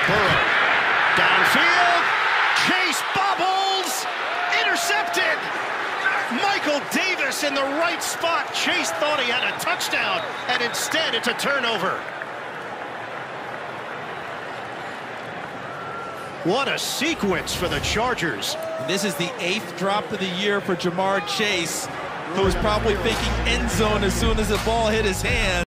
Burrow. Downfield. Chase bobbles. Intercepted. Michael Davis in the right spot. Chase thought he had a touchdown, and instead it's a turnover. What a sequence for the Chargers. This is the 8th drop of the year for Ja'Marr Chase, who was probably thinking end zone as soon as the ball hit his hand.